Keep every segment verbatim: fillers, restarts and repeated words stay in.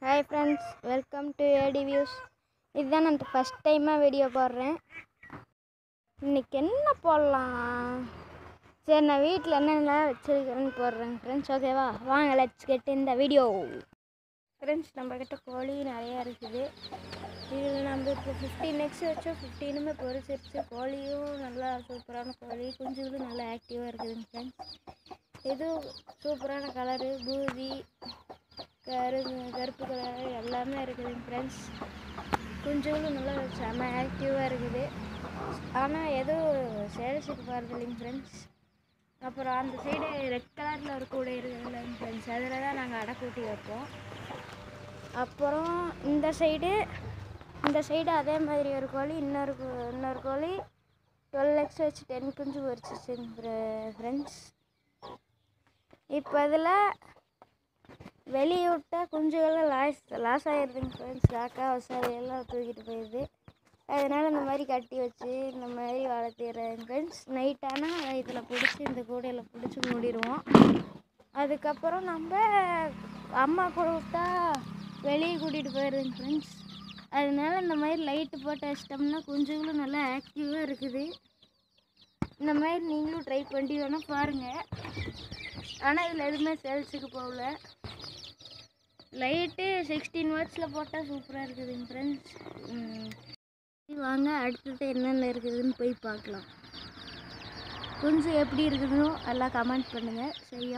Hi friends, welcome to A D Views. இதுதான் நான் first டைமாக வீடியோ போடுறேன். இன்றைக்கி என்ன போடலாம்? சரி, நான் வீட்டில் என்னென்ன வச்சுருக்கிறேன்னு போடுறேன் ஃப்ரெண்ட்ஸ். ஓகேவா? வாங்க, லெட்ஸ் கெட் இந்த வீடியோ. ஃப்ரெண்ட்ஸ், நம்மக்கிட்ட கோழி நிறையா இருக்குது. இதில் நம்ம இப்போ ஃபிஃப்டீன் எக்ஸ் வச்சோம். ஃபிஃப்டீனுமே பொரிச்சிருச்சு. கோழியும் நல்லா சூப்பரான கோழி, குஞ்சுகளும் நல்லா ஆக்டிவாக இருக்குதுங்க ஃப்ரெண்ட்ஸ். இதுவும் சூப்பரான கலரு, பூதி கரு கருப்பு கலர் எல்லாமே இருக்குதுங்க ஃப்ரெண்ட்ஸ். குஞ்சுகளும் நல்லா செம்ம ஆக்டிவாக இருக்குது. ஆனால் எதுவும் சேல்ஸுக்கு போகிறது இல்லைங்க ஃப்ரெண்ட்ஸ். அப்புறம் அந்த சைடு ரெட் கலரில் ஒரு கூடை இருக்குது இல்லைங்க ஃப்ரெண்ட்ஸ், அதில் தான் நாங்கள் அடை கூட்டி வைப்போம். அப்புறம் இந்த சைடு இந்த சைடு அதே மாதிரி ஒரு கோழி, இன்னொரு இன்னொரு கோழி டுவெல் எக்ஸ் வச்சு டென் குஞ்சு பொரிச்சிச்சுங்க ஃப்ரெண்ட்ஸ். இப்போ அதில் வெளியே விட்டால் குஞ்சுகள்லாம் லாஸ் லாஸ் ஆகிடுதுங்க ஃப்ரெண்ட்ஸ். காக்கா வசாலையெல்லாம் தூக்கிட்டு போயிடுது. அதனால் இந்த மாதிரி கட்டி வச்சு இந்த மாதிரி வளர்த்திடுறேங்க ஃப்ரெண்ட்ஸ். நைட் ஆனால் இதில் பிடிச்சி இந்த கூடையில் பிடிச்சி மூடிடுவோம். அதுக்கப்புறம் நம்ம அம்மா கூட விட்டா வெளியே கூட்டிகிட்டு போயிடுதுங்க ஃப்ரெண்ட்ஸ். அதனால இந்த மாதிரி லைட்டு போட்டு வச்சிட்டோம்னா குஞ்சுகளும் நல்லா ஆக்டிவாக இருக்குது. இந்த மாதிரி நீங்களும் ட்ரை பண்ணி வேணால் பாருங்கள். ஆனால் இதில் எதுவுமே சேல்ஸுக்கு போகல. லைட்டு சிக்ஸ்டீன் வாட்ஸில் போட்டால் சூப்பராக இருக்குதுங்க ஃப்ரெண்ட்ஸ். வாங்க, அடுத்தது என்னென்ன இருக்குதுன்னு போய் பார்க்கலாம். கொஞ்சம் எப்படி இருக்குதுன்னு எல்லாம் கமெண்ட் பண்ணுங்கள். சரியா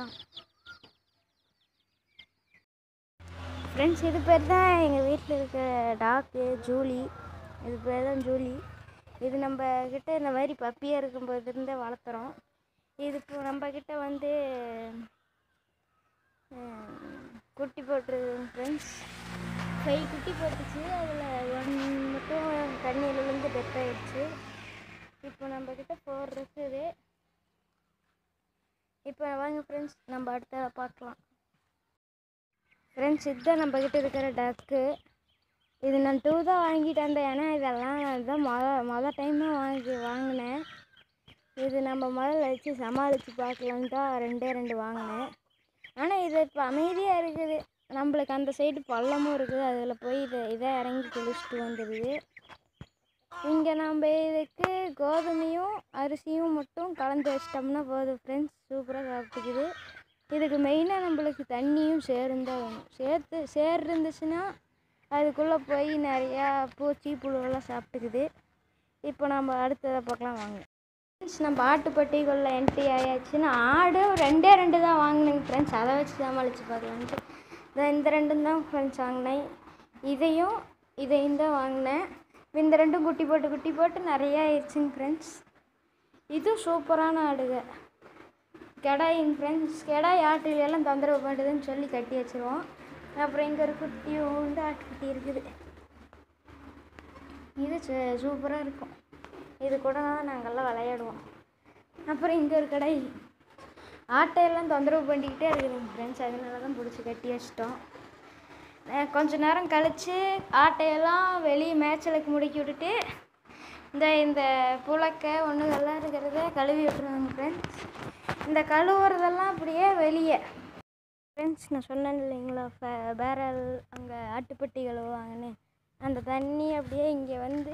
ஃப்ரெண்ட்ஸ்? இது பேர் தான் எங்கள் வீட்டில் இருக்க டாக்கு, ஜூலி. இது பேர் தான் ஜூலி. இது நம்ம கிட்ட இந்த மாதிரி பப்பியாக இருக்கும்போது இருந்தே வளர்த்துறோம். இது இப்போ நம்மக்கிட்ட வந்து குட்டி போட்டுருக்குங்க ஃப்ரெண்ட்ஸ். ஃபைவ் குட்டி போட்டுச்சு. அதில் ஒன் மட்டும் தண்ணியில் விழுந்து டெத் ஆகிடுச்சு. இப்போ நம்மக்கிட்ட ஃபோர் இருக்குது. இப்போ வாங்க ஃப்ரெண்ட்ஸ், நம்ம அடுத்த பார்க்கலாம். ஃப்ரெண்ட்ஸ், இதுதான் நம்மக்கிட்ட இருக்கிற டக்கு. இது நான் டூ தான் வாங்கிட்டு வந்தேன். ஏன்னா இதெல்லாம் இதுதான் மொதல் மொதல் டைமாக வாங்கி வாங்கினேன். இது நம்ம முதல்ல வச்சு சமாளித்து பார்க்கலான்னு தான் ரெண்டே ரெண்டு வாங்கினேன். ஆனால் இது இப்போ அமைதியாக இருக்குது. நம்மளுக்கு அந்த சைடு பள்ளமும் இருக்குது. அதில் போய் இதை இதை இறங்கி குளிச்சுட்டு வந்துடுது. இங்கே நம்ம இதுக்கு கோதுமையும் அரிசியும் மட்டும் கலந்து வச்சிட்டோம்னா போதும் ஃப்ரெண்ட்ஸ், சூப்பராக சாப்பிட்டுக்குது. இதுக்கு மெயினாக நம்மளுக்கு தண்ணியும் சேரும் தான் வேணும். சேர்த்து சேர் இருந்துச்சுன்னா அதுக்குள்ளே போய் நிறையா பூச்சி புழுவெல்லாம் சாப்பிட்டுக்குது. இப்போ நம்ம அடுத்ததை பார்க்கலாம் வாங்க ஃப்ரெண்ட்ஸ். நம்ம ஆட்டுப்பட்டிக்குள்ளே என்ட்ரி ஆயாச்சுன்னா ஆடு ரெண்டே ரெண்டு தான் வாங்கினேங்க ஃப்ரெண்ட்ஸ். அதை வச்சு சமாளித்து பார்க்கலான்ட்டு இதான் இந்த ரெண்டும் தான் ஃப்ரெண்ட்ஸ் வாங்கினேன். இதையும் இதையும் தான் வாங்கினேன். இந்த ரெண்டும் குட்டி போட்டு குட்டி போட்டு நிறையா ஆயிடுச்சுங்க ஃப்ரெண்ட்ஸ். இதுவும் சூப்பரான ஆடுங்க, கெடாயிங்க ஃப்ரெண்ட்ஸ். கெடாய் ஆட்டுகளெல்லாம் தொந்தரவு பண்ணுதுன்னு சொல்லி கட்டி வச்சுருவோம். அப்புறம் இங்கே ஒரு குட்டியும் வந்து ஆட்டுக்குட்டி இருக்குது. இது சூப்பராக இருக்கும். இது கூட தான் நாங்கள்லாம் விளையாடுவோம். அப்புறம் இங்கே ஒரு கடை ஆட்டையெல்லாம் தொந்தரவு பண்ணிக்கிட்டே இருக்குதுங்க ஃப்ரெண்ட்ஸ். அதனால தான் பிடிச்சி கட்டி வச்சிட்டோம். கொஞ்ச நேரம் கழித்து ஆட்டையெல்லாம் வெளியே மேய்ச்சலுக்கு முடுக்கி விட்டுட்டு இந்த இந்த புழக்கை ஒன்றுகள்லாம் இருக்கிறத கழுவி விட்டுருவாங்க ஃப்ரெண்ட்ஸ். இந்த கழுவுறதெல்லாம் அப்படியே வெளியே ஃப்ரெண்ட்ஸ், நான் சொன்னேன் இல்லைங்களா பேரல் அங்கே ஆட்டுப்பட்டி கழுவுவாங்கன்னு, அந்த தண்ணி அப்படியே இங்கே வந்து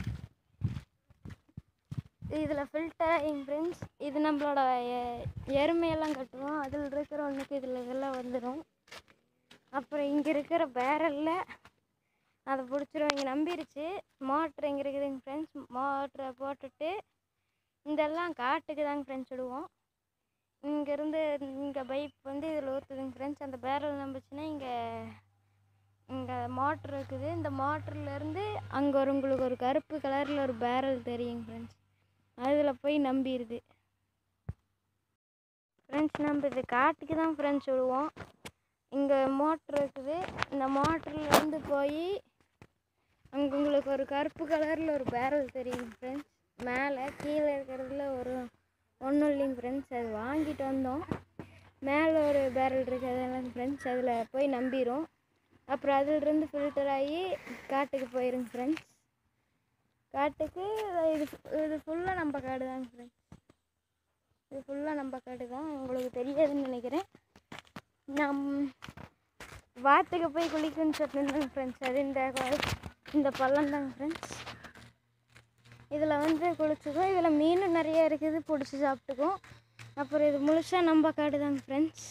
இதில் ஃபில்டர் ஆகிங்க ஃப்ரெண்ட்ஸ். இது நம்மளோட எருமையெல்லாம் கட்டுவோம். அதில் இருக்கிற ஒன்றுக்கு இதில் இதெல்லாம் வந்துடும். அப்புறம் இங்கே இருக்கிற பேரலில் அதை பிடிச்சிரும். இங்கே நம்பிருச்சு. மோட்ரு இங்கே இருக்குதுங்க ஃப்ரெண்ட்ஸ். மோட்ரை போட்டுட்டு இதெல்லாம் காட்டுக்கு தாங்க ஃப்ரெண்ட்ஸ் விடுவோம். இங்கேருந்து இங்கே பைப் வந்து இதில் ஊற்றுதுங்க ஃப்ரெண்ட்ஸ். அந்த பேரல் நம்பிச்சுன்னா இங்கே இங்கே மோட்ரு இருக்குது. இந்த மோட்டர்லேருந்து அங்கே ஒரு உங்களுக்கு ஒரு கருப்பு கலரில் ஒரு பேரல் தெரியுங்க ஃப்ரெண்ட்ஸ், அதில் போய் நம்பிடுது ஃப்ரெண்ட்ஸ். நம்ம இது காட்டுக்கு தான் ஃப்ரெண்ட்ஸ் விடுவோம். இங்கே மோட்ரு இருக்குது. இந்த மோட்டர்லேருந்து போய் அங்கே உங்களுக்கு ஒரு கருப்பு கலரில் ஒரு பேரல் தெரியுங்க ஃப்ரெண்ட்ஸ். மேலே கீழே இருக்கிறதுல ஒரு ஒன்றும் இல்லைங்க ஃப்ரெண்ட்ஸ். அது வாங்கிட்டு வந்தோம். மேலே ஒரு பேரல் இருக்குது அதெல்லாம் ஃப்ரெண்ட்ஸ். அதில் போய் நம்பிடும். அப்புறம் அதிலிருந்து ஃபில்டர் ஆகி காட்டுக்கு போயிருங்க ஃப்ரெண்ட்ஸ். காட்டுக்கு இது இது ஃபுல்லாக நம்ம காடு தாங்க ஃப்ரெண்ட்ஸ். இது ஃபுல்லாக நம்ம காடு தான். உங்களுக்கு தெரியாதுன்னு நினைக்கிறேன். நம் வாத்துக்கு போய் குளிக்குன்னு சொல்லியிருந்தாங்க ஃப்ரெண்ட்ஸ். அது இந்த இந்த பள்ளம் தாங்க ஃப்ரெண்ட்ஸ். இதில் வந்து குளிச்சுக்கும். இதில் மீன் நிறைய இருக்குது, பிடிச்சி சாப்பிட்டுக்கும். அப்புறம் இது முழுசாக நம்ம காடு தாங்க ஃப்ரெண்ட்ஸ்.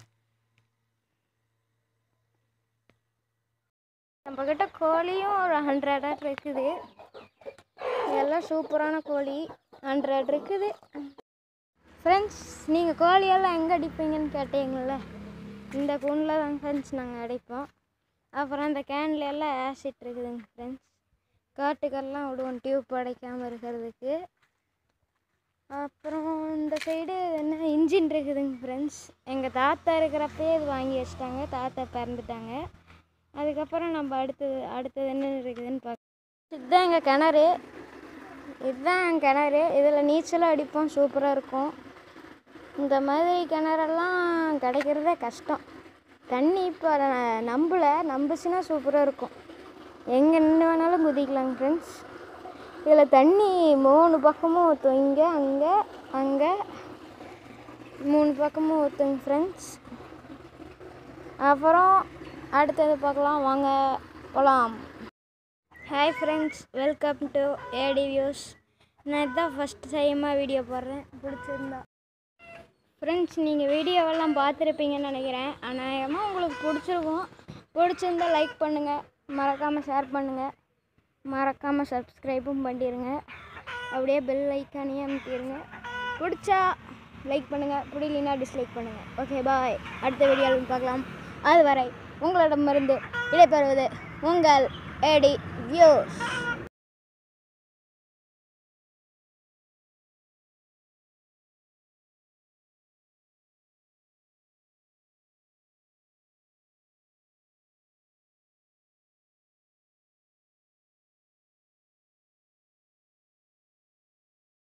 நம்மக்கிட்ட கோழியும் ஒரு ஹண்ட்ரட் இருக்குது. எல்லாம் சூப்பரான கோழி ஹண்ட்ரட் இருக்குது ஃப்ரெண்ட்ஸ். நீங்கள் கோழியெல்லாம் எங்கே அடிப்பீங்கன்னு கேட்டீங்கள, இந்த கூண்டில் தாங்க ஃப்ரெண்ட்ஸ் நாங்கள் அடைப்போம். அப்புறம் அந்த கேனில் எல்லாம் ஆசிட் இருக்குதுங்க ஃப்ரெண்ட்ஸ். காட்டுக்கெல்லாம் விடுவோம் டியூப் அடைக்காமல் இருக்கிறதுக்கு. அப்புறம் இந்த சைடு என்ன இன்ஜின் இருக்குதுங்க ஃப்ரெண்ட்ஸ். எங்கள் தாத்தா இருக்கிறப்பே இது வாங்கி வச்சிட்டாங்க. தாத்தா பிறந்துட்டாங்க. அதுக்கப்புறம் நம்ம அடுத்தது அடுத்தது என்ன இருக்குதுன்னு பார்க்க. இதுதான் எங்கள் கிணறு. இதுதான் எங்கள் கிணறு. இதில் நீச்சலும் அடிப்போம், சூப்பராக இருக்கும். இந்த மாதிரி கிணறெல்லாம் கிடைக்கிறதே கஷ்டம். தண்ணி இப்போ நம்பல நம்புச்சுன்னா சூப்பராக இருக்கும். எங்கே நின்று வேணாலும் குதிக்கலாங்க ஃப்ரெண்ட்ஸ். இதில் தண்ணி மூணு பக்கமும் ஊற்றும். இங்கே அங்கே அங்கே மூணு பக்கமும் ஊற்றுங்க ஃப்ரெண்ட்ஸ். அப்புறம் அடுத்தது பார்க்கலாம் வாங்க போகலாம். Hi friends, welcome to AD views. நான் இதுதான் ஃபஸ்ட் டைமாக வீடியோ போடுறேன். பிடிச்சிருந்தா ஃப்ரெண்ட்ஸ் நீங்கள் வீடியோவெல்லாம் பார்த்துருப்பீங்கன்னு நினைக்கிறேன். அநேகமாக உங்களுக்கு பிடிச்சிருக்கும். பிடிச்சிருந்தா லைக் பண்ணுங்கள், மறக்காமல் ஷேர் பண்ணுங்கள், மறக்காமல் சப்ஸ்கிரைபும் பண்ணிடுங்க. அப்படியே பெல் ஐக்கானையும் அமுத்திடுங்க. பிடிச்சா லைக் பண்ணுங்கள், பிடிக்கலைன்னா டிஸ்லைக் பண்ணுங்கள். Okay bye. அடுத்த வீடியோவில் பார்க்கலாம். அதுவரை உங்களிடமிருந்து விடைபெறுவது உங்கள் ஏடி வியூஸ்.